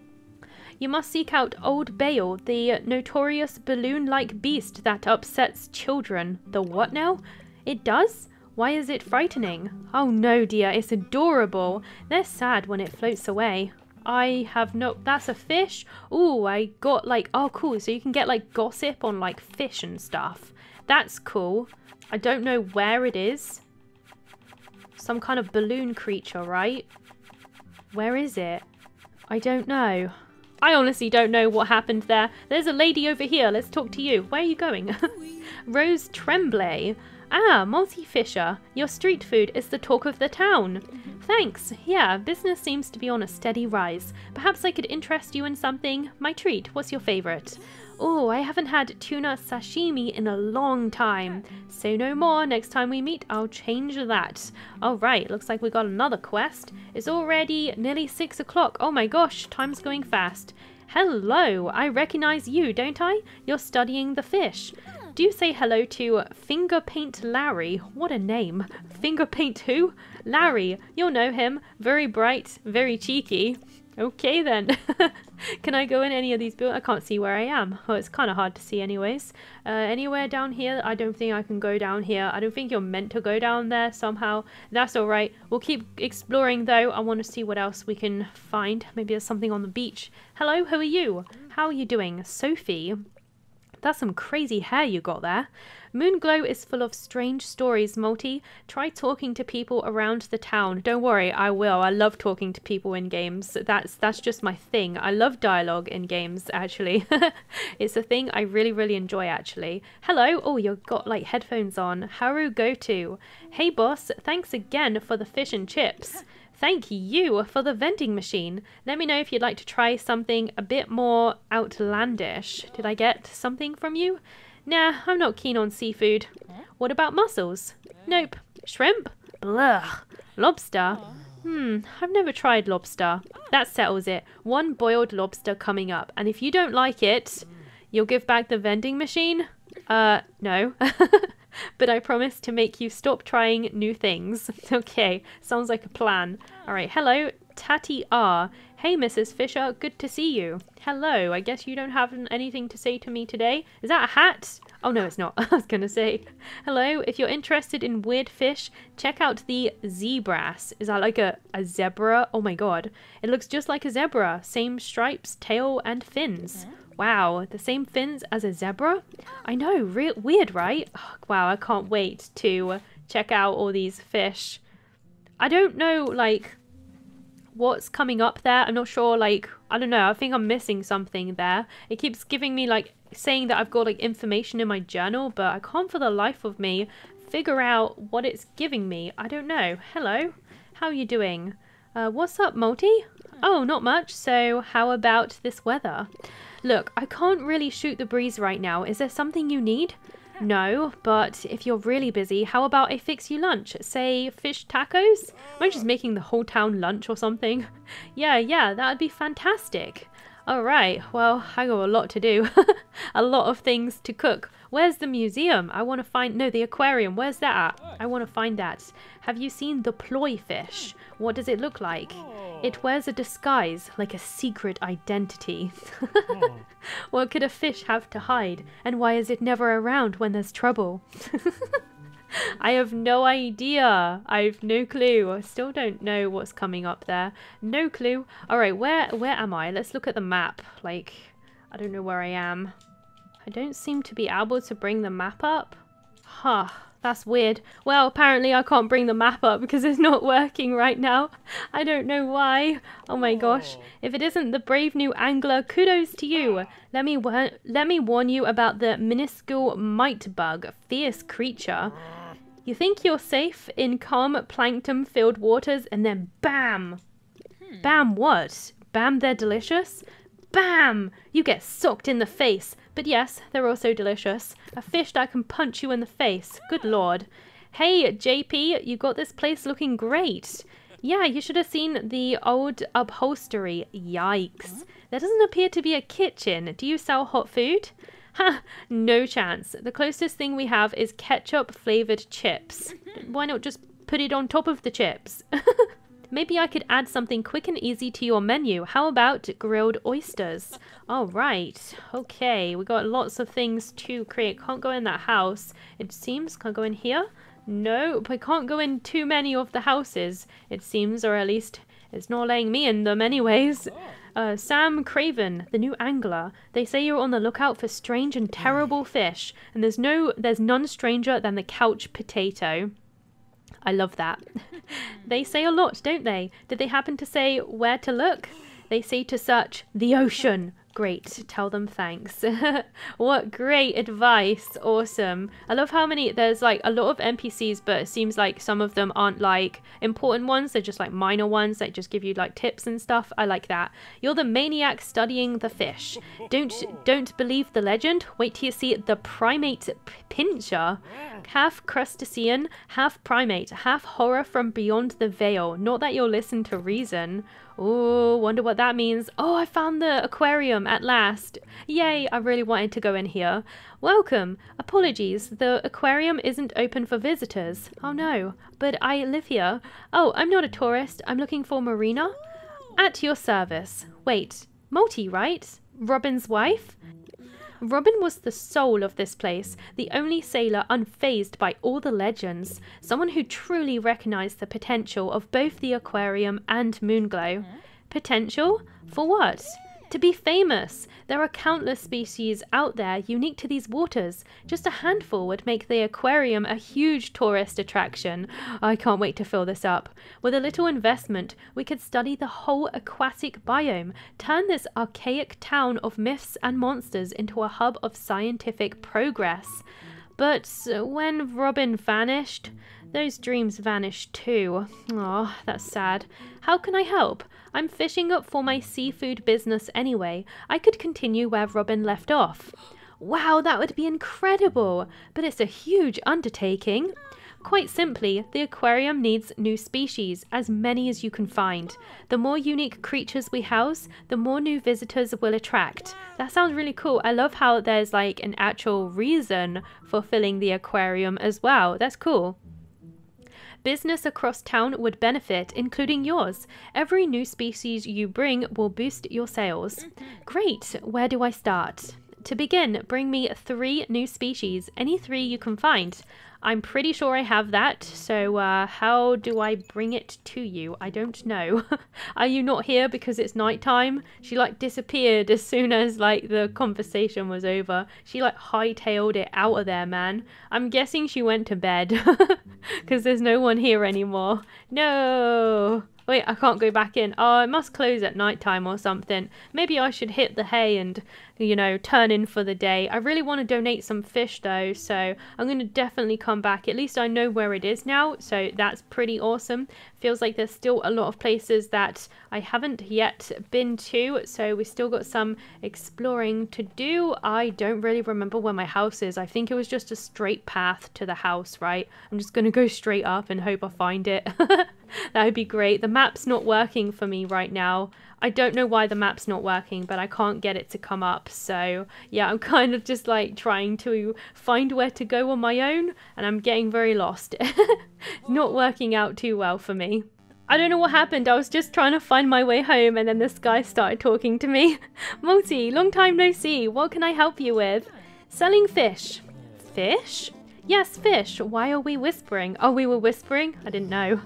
You must seek out Old Bale, the notorious balloon-like beast that upsets children. The what now? It does? Why is it frightening? Oh no, dear, it's adorable. They're sad when it floats away. I have no... That's a fish? Ooh, I got like... Oh, cool. So you can get like gossip on like fish and stuff. That's cool. I don't know where it is. Some kind of balloon creature, right? Where is it? I don't know. I honestly don't know what happened there. There's a lady over here. Let's talk to you. Where are you going? Rose Tremblay. Ah, Multi Fisher. Your street food is the talk of the town. Thanks. Yeah, business seems to be on a steady rise. Perhaps I could interest you in something. My treat. What's your favorite? Oh, I haven't had tuna sashimi in a long time. Say no more. Next time we meet, I'll change that. Alright, looks like we got another quest. It's already nearly 6 o'clock. Oh my gosh, time's going fast. Hello, I recognize you, don't I? You're studying the fish. Do say hello to Fingerpaint Larry. What a name. Fingerpaint who? Larry. You'll know him. Very bright, very cheeky. Okay then. Can I go in any of these buildings? I can't see where I am. Oh, it's kind of hard to see anyways. Anywhere down here? I don't think I can go down here. I don't think you're meant to go down there somehow. That's alright. We'll keep exploring though. I want to see what else we can find. Maybe there's something on the beach. Hello, who are you? How are you doing? Sophie. That's some crazy hair you got there. Moonglow is full of strange stories, Multi. Try talking to people around the town. Don't worry, I will. I love talking to people in games. That's just my thing. I love dialogue in games, actually. It's a thing I really, really enjoy, actually. Hello. Oh, you've got, like, headphones on. Haru Goto. Hey, boss. Thanks again for the fish and chips. Thank you for the vending machine. Let me know if you'd like to try something a bit more outlandish. Did I get something from you? Nah, I'm not keen on seafood. What about mussels? Nope. Shrimp? Blah. Lobster? I've never tried lobster. That settles it. One boiled lobster coming up. And if you don't like it, You'll give back the vending machine? No. But I promise to make you stop trying new things. Okay, sounds like a plan. Alright, hello, Tatty R. Hey, Mrs. Fisher, good to see you. Hello, I guess you don't have anything to say to me today? Is that a hat? Oh, no, it's not. I was going to say. Hello, if you're interested in weird fish, check out the zebras. Is that like a zebra? Oh my god. It looks just like a zebra. Same stripes, tail, and fins. Wow, the same fins as a zebra? I know, weird, right? Oh, wow, I can't wait to check out all these fish. I don't know, like, what's coming up there. I'm not sure, like, I don't know. I think I'm missing something there. It keeps giving me, like, saying that I've got, like, information in my journal, but I can't for the life of me figure out what it's giving me. I don't know. Hello, how are you doing? What's up, Multi? Oh, not much. So how about this weather? Look, I can't really shoot the breeze right now. Is there something you need? No, but if you're really busy, how about I fix you lunch? Say fish tacos? Am I just making the whole town lunch or something? Yeah, that would be fantastic. Alright, well, I got a lot to do. A lot of things to cook. Where's the museum? I want to find... No, the aquarium. Where's that at? I want to find that. Have you seen the ploy fish? What does it look like? It wears a disguise, like a secret identity. What could a fish have to hide? And why is it never around when there's trouble? I have no idea. I've no clue. I still don't know what's coming up there. No clue. Alright, where am I? Let's look at the map. Like, I don't know where I am. I don't seem to be able to bring the map up. Huh. That's weird. Well, apparently I can't bring the map up because it's not working right now. I don't know why. Oh my gosh. If it isn't the brave new angler, kudos to you. Let me warn you about the minuscule mite bug, fierce creature. You think you're safe in calm plankton-filled waters and then bam! Bam what? Bam, they're delicious? Bam! You get socked in the face. But yes, they're also delicious. A fish that can punch you in the face. Good lord. Hey, JP, you got this place looking great. Yeah, you should have seen the old upholstery. Yikes. There doesn't appear to be a kitchen. Do you sell hot food? Ha! No chance. The closest thing we have is ketchup-flavoured chips. Why not just put it on top of the chips? Maybe I could add something quick and easy to your menu. How about grilled oysters? All right. Okay, we got lots of things to create. Can't go in that house, it seems. Can I go in here? No, I can't go in too many of the houses, it seems, or at least it's not letting me in them anyways. Sam Craven, the new angler. They say you're on the lookout for strange and terrible fish, and there's none stranger than the couch potato. I love that. They say a lot, don't they? Did they happen to say where to look? They say to search the ocean. Great, tell them thanks. What great advice. Awesome. I love how many, there's like a lot of NPCs, but it seems like some of them aren't like important ones. They're just like minor ones that just give you like tips and stuff. I like that. You're the maniac studying the fish. Don't believe the legend. Wait till you see the primate pincher. Half crustacean, half primate, half horror from beyond the veil. Not that you'll listen to reason. Oh, wonder what that means. Oh, I found the aquarium at last. Yay, I really wanted to go in here. Welcome. Apologies, the aquarium isn't open for visitors. Oh no, but I live here. Oh, I'm not a tourist. I'm looking for Marina. At your service. Wait, Multi, right? Robin's wife? Robin was the soul of this place, the only sailor unfazed by all the legends, someone who truly recognized the potential of both the aquarium and Moonglow. Potential? For what? To be famous. There are countless species out there unique to these waters. Just a handful would make the aquarium a huge tourist attraction. I can't wait to fill this up. With a little investment, we could study the whole aquatic biome, turn this archaic town of myths and monsters into a hub of scientific progress. But when Robin vanished, those dreams vanished too. Aw, that's sad. How can I help? I'm fishing up for my seafood business anyway. I could continue where Robin left off. Wow, that would be incredible! But it's a huge undertaking. Quite simply, the aquarium needs new species, as many as you can find. The more unique creatures we house, the more new visitors we'll attract. That sounds really cool. I love how there's like an actual reason for filling the aquarium as well. That's cool. Business across town would benefit, including yours. Every new species you bring will boost your sales. Great. Where do I start? To begin, bring me 3 new species, any 3 you can find. I'm pretty sure I have that, so how do I bring it to you? I don't know. Are you not here because it's nighttime? She like disappeared as soon as like the conversation was over. She like hightailed it out of there, man. I'm guessing she went to bed because there's no one here anymore. No. Wait, I can't go back in. Oh, it must close at nighttime or something. Maybe I should hit the hay and, you know, turn in for the day. I really want to donate some fish though, so I'm going to definitely come back. At least I know where it is now, so that's pretty awesome. Feels like there's still a lot of places that I haven't yet been to, so we still got some exploring to do. I don't really remember where my house is. I think it was just a straight path to the house, right? I'm just going to go straight up and hope I find it. That would be great. The map's not working for me right now. I don't know why the map's not working, but I can't get it to come up. So yeah, I'm kind of just like trying to find where to go on my own, and I'm getting very lost. Not working out too well for me. I don't know what happened. I was just trying to find my way home, and then this guy started talking to me. Multi, long time no see. What can I help you with? Selling fish. Fish? Yes, fish. Why are we whispering? Oh, we were whispering? I didn't know.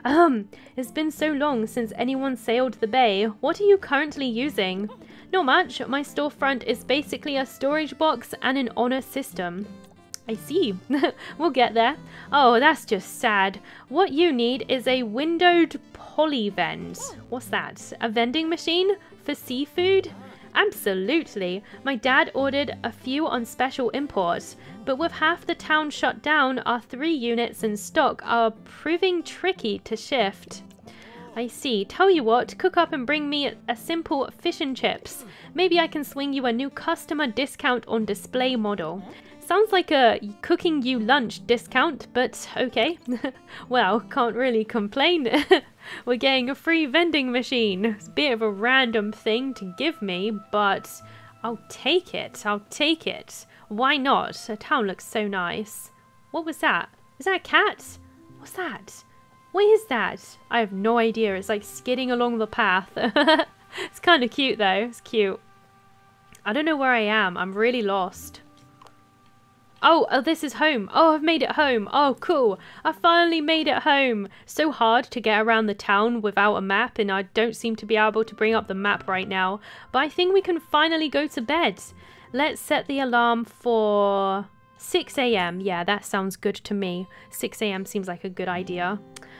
It's been so long since anyone sailed the bay. What are you currently using? Not much. My storefront is basically a storage box and an honor system. I see. We'll get there. Oh, that's just sad. What you need is a windowed polyvend. What's that? A vending machine for seafood? Absolutely. My dad ordered a few on special import, but with half the town shut down, our 3 units in stock are proving tricky to shift. I see. Tell you what, cook up and bring me a simple fish and chips. Maybe I can swing you a new customer discount on display model. Sounds like a cooking you lunch discount, but okay. Well, can't really complain. We're getting a free vending machine. It's a bit of a random thing to give me, but I'll take it. I'll take it. Why not? The town looks so nice. What was that? Is that a cat? What's that? What is that? I have no idea. It's like skidding along the path. It's kind of cute though. It's cute. I don't know where I am. I'm really lost. Oh, this is home. Oh, I've made it home. Oh, cool. I finally made it home. So hard to get around the town without a map, and I don't seem to be able to bring up the map right now. But I think we can finally go to bed. Let's set the alarm for 6 a.m. Yeah, that sounds good to me. 6 a.m. seems like a good idea.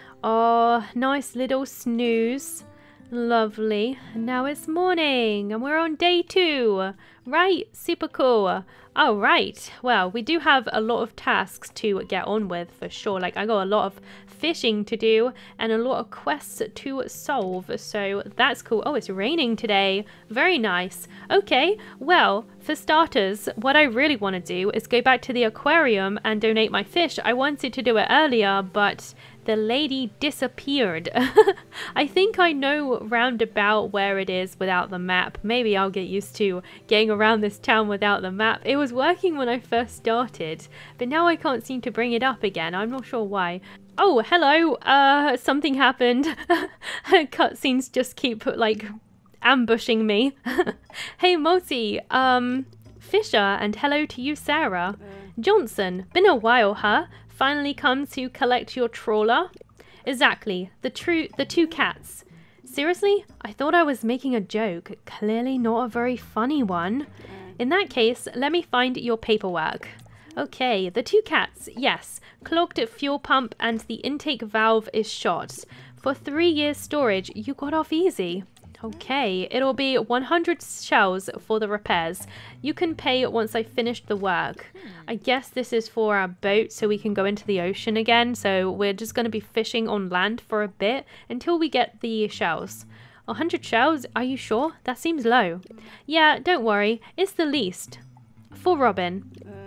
Oh, nice little snooze. Lovely. Now it's morning and we're on day 2. Right, super cool. All right, well, we do have a lot of tasks to get on with for sure. Like I got a lot of fishing to do and a lot of quests to solve, so that's cool. Oh, it's raining today. Very nice. Okay, well, for starters, what I really want to do is go back to the aquarium and donate my fish. I wanted to do it earlier, but the lady disappeared. I think I know roundabout where it is without the map. Maybe I'll get used to getting around this town without the map. It was working when I first started, but now I can't seem to bring it up again. I'm not sure why. Oh, hello. Something happened. Cutscenes just keep like ambushing me. Hey, Multi. Fisher, and hello to you, Sarah. Johnson. Been a while, huh? Finally come to collect your trawler? Exactly. The 2 cats. Seriously? I thought I was making a joke. Clearly not a very funny one. In that case, let me find your paperwork. Okay, the 2 cats. Yes. Clogged fuel pump and the intake valve is shot. For 3 years storage, you got off easy. Okay, it'll be 100 shells for the repairs. You can pay once I finished the work. I guess this is for our boat so we can go into the ocean again. So we're just going to be fishing on land for a bit until we get the shells. 100 shells? Are you sure? That seems low. Yeah, don't worry. It's the least. For Robin.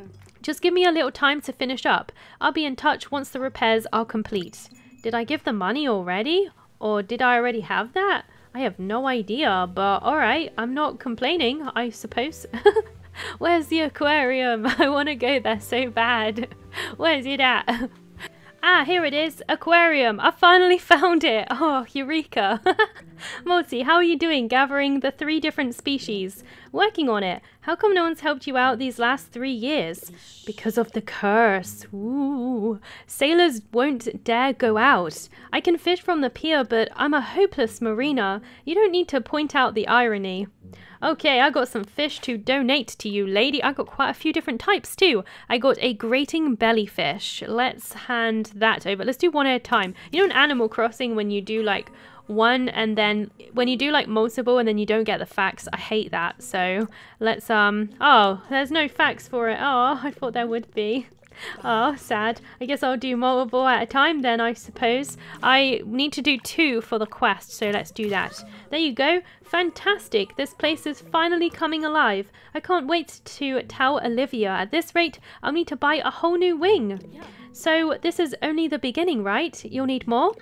Just give me a little time to finish up. I'll be in touch once the repairs are complete. Did I give the money already? Or did I already have that? I have no idea, but alright, I'm not complaining, I suppose. Where's the aquarium? I want to go there so bad. Where's it at? Ah, here it is. Aquarium. I finally found it. Oh, eureka. Multi, how are you doing gathering the 3 different species? Working on it. How come no one's helped you out these last 3 years? Because of the curse. Ooh. Sailors won't dare go out. I can fish from the pier, but I'm a hopeless mariner. You don't need to point out the irony. Okay, I got some fish to donate to you, lady. I got quite a few different types too. I got a grating bellyfish. Let's hand that over. Let's do one at a time. You know in Animal Crossing when you do like one and then when you do like multiple and then you don't get the facts? I hate that. So let's oh, there's no facts for it. Oh, I thought there would be. Oh, sad. I guess I'll do multiple at a time then, I suppose. I need to do 2 for the quest, so let's do that. There you go. Fantastic. This place is finally coming alive. I can't wait to tell Olivia. At this rate, I'll need to buy a whole new wing. So this is only the beginning, right? You'll need more?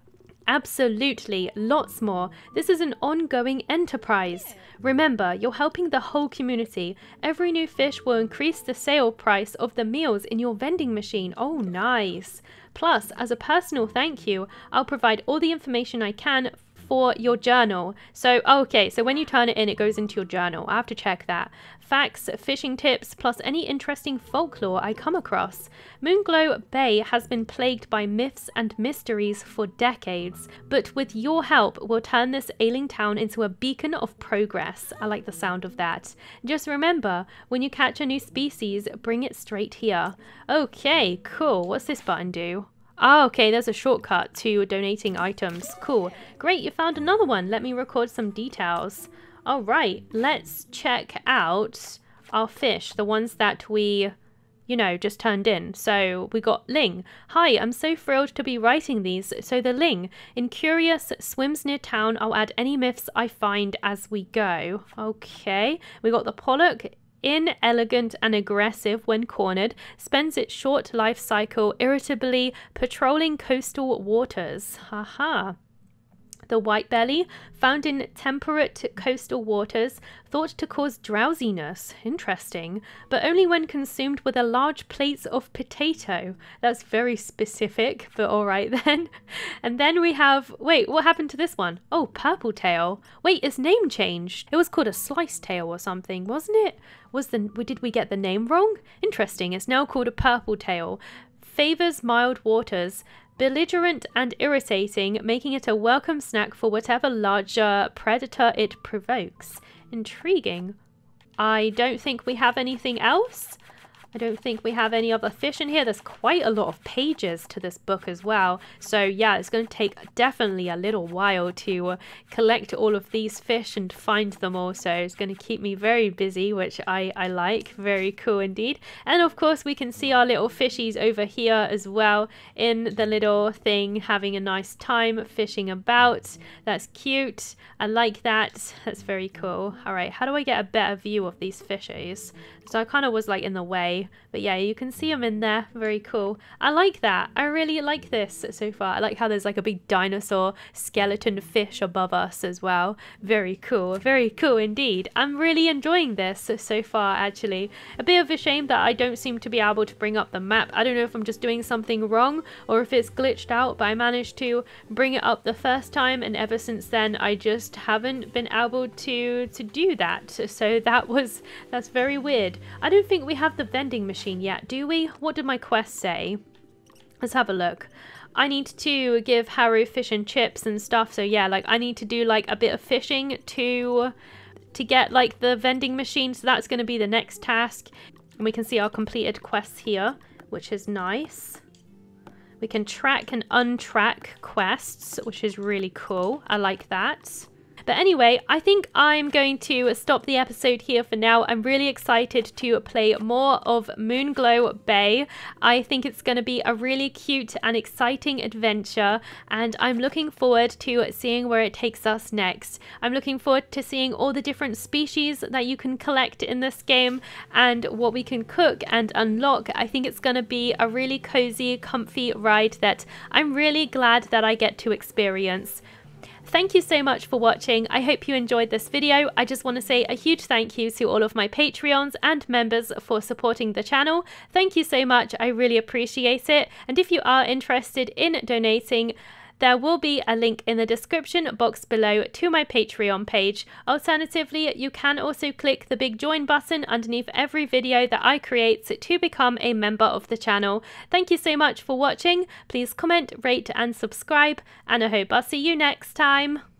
Absolutely, lots more. This is an ongoing enterprise. Remember, you're helping the whole community. Every new fish will increase the sale price of the meals in your vending machine. Oh, nice. Plus, as a personal thank you, I'll provide all the information I can for your journal. So, okay, so when you turn it in, it goes into your journal. I have to check that. Facts, fishing tips, plus any interesting folklore I come across. Moonglow Bay has been plagued by myths and mysteries for decades, but with your help, we'll turn this ailing town into a beacon of progress. I like the sound of that. Just remember, when you catch a new species, bring it straight here. Okay, cool. What's this button do? Oh, okay, there's a shortcut to donating items. Cool. Great, you found another one. Let me record some details. All right, let's check out our fish, the ones that we, you know, just turned in. So we got Ling. Hi, I'm so thrilled to be writing these. So the Ling, incurious, swims near town. I'll add any myths I find as we go. Okay, we got the Pollock. Inelegant and aggressive when cornered, spends its short life cycle irritably patrolling coastal waters. Haha. The white belly, found in temperate coastal waters, thought to cause drowsiness. Interesting. But only when consumed with a large plate of potato. That's very specific, but alright then. And then we have... Wait, what happened to this one? Oh, purple tail. Wait, its name changed. It was called a slice tail or something, wasn't it? Did we get the name wrong? Interesting. It's now called a purple tail. Favors mild waters. Belligerent and irritating, making it a welcome snack for whatever larger predator it provokes. Intriguing. I don't think we have anything else. I don't think we have any other fish in here. There's quite a lot of pages to this book as well. So yeah, it's going to take definitely a little while to collect all of these fish and find them all. So it's going to keep me very busy, which I like. Very cool indeed. And of course, we can see our little fishies over here as well in the little thing, having a nice time fishing about. That's cute. I like that. That's very cool. All right, how do I get a better view of these fishies? So I kind of was like in the way, but yeah, you can see them in there. Very cool. I like that. I really like this so far. I like how there's like a big dinosaur skeleton fish above us as well. Very cool. Very cool indeed. I'm really enjoying this so far, actually. A bit of a shame that I don't seem to be able to bring up the map. I don't know if I'm just doing something wrong or if it's glitched out, but I managed to bring it up the first time, and ever since then I just haven't been able to do that. So that's very weird. I don't think we have the vending machine yet, do we? What did my quest say? Let's have a look. I need to give Haru fish and chips and stuff. So yeah, like I need to do like a bit of fishing to get like the vending machine. So that's going to be the next task. And we can see our completed quests here, which is nice. We can track and untrack quests, which is really cool. I like that. But anyway, I think I'm going to stop the episode here for now. I'm really excited to play more of Moonglow Bay. I think it's going to be a really cute and exciting adventure, and I'm looking forward to seeing where it takes us next. I'm looking forward to seeing all the different species that you can collect in this game and what we can cook and unlock. I think it's going to be a really cozy, comfy ride that I'm really glad that I get to experience. Thank you so much for watching. I hope you enjoyed this video. I just want to say a huge thank you to all of my Patreons and members for supporting the channel. Thank you so much. I really appreciate it. And if you are interested in donating, there will be a link in the description box below to my Patreon page. Alternatively, you can also click the big join button underneath every video that I create to become a member of the channel. Thank you so much for watching. Please comment, rate and subscribe, and I hope I'll see you next time.